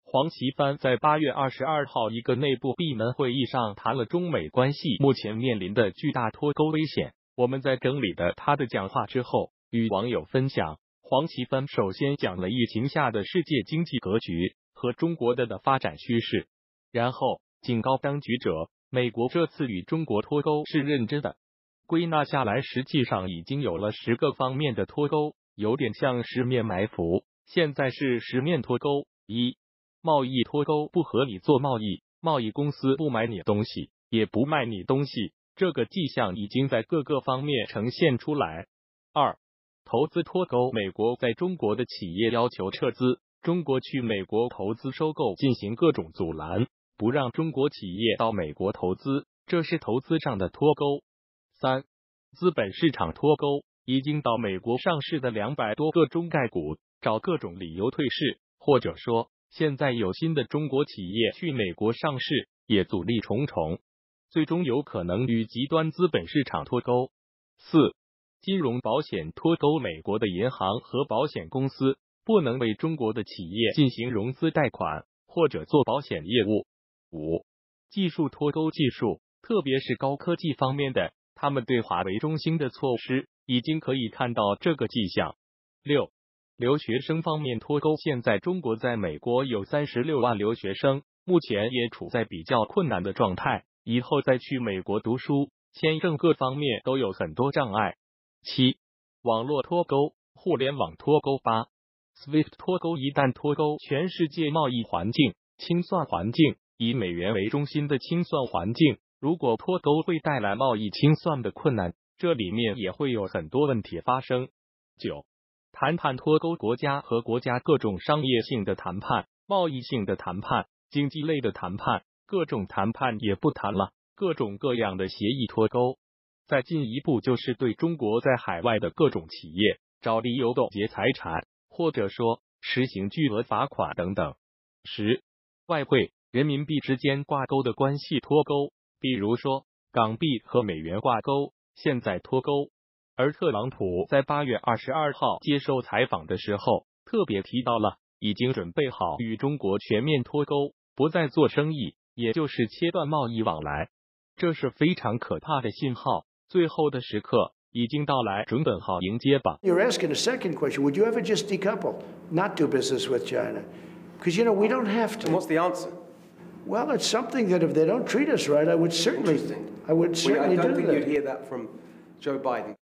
黄奇帆在8月22号一个内部闭门会议上谈了中美关系目前面临的巨大脱钩危险。我们在整理的他的讲话之后，与网友分享。黄奇帆首先讲了疫情下的世界经济格局和中国的发展趋势，然后警告当局者，美国这次与中国脱钩是认真的。归纳下来，实际上已经有了10个方面的脱钩，有点像十面埋伏。现在是10面脱钩。1. 贸易脱钩，不和你做贸易，贸易公司不买你东西，也不卖你东西，这个迹象已经在各个方面呈现出来。2. 投资脱钩，美国在中国的企业要求撤资，中国去美国投资收购进行各种阻拦，不让中国企业到美国投资，这是投资上的脱钩。3. 资本市场脱钩，已经到美国上市的200多个中概股找各种理由退市，或者说现在有新的中国企业去美国上市，也阻力重重，最终有可能与极端资本市场脱钩。4. 金融保险脱钩，美国的银行和保险公司不能为中国的企业进行融资贷款或者做保险业务。5. 技术脱钩，技术特别是高科技方面的，他们对华为中兴的措施已经可以看到这个迹象。6. 留学生方面脱钩，现在中国在美国有36万留学生，目前也处在比较困难的状态，以后再去美国读书，签证各方面都有很多障碍。7. 网络脱钩，互联网脱钩。8. SWIFT 脱钩，一旦脱钩，全世界贸易环境、清算环境，以美元为中心的清算环境，如果脱钩会带来贸易清算的困难，这里面也会有很多问题发生。9. 谈判脱钩，国家和国家各种商业性的谈判、贸易性的谈判、经济类的谈判，各种谈判也不谈了，各种各样的协议脱钩。再进一步就是对中国在海外的各种企业找理由冻结财产，或者说实行巨额罚款等等。10. 外汇、人民币之间挂钩的关系脱钩，比如说港币和美元挂钩，现在脱钩。而特朗普在8月22号接受采访的时候，特别提到了已经准备好与中国全面脱钩，不再做生意，也就是切断贸易往来。这是非常可怕的信号，最后的时刻已经到来，准备好迎接吧。 You're asking a second question, would you ever just decouple, not do business with China? Because, we don't have to. And what's the answer? Well, it's something that if they don't treat us right, I would certainly I don't do think that. you'd hear that from Joe Biden.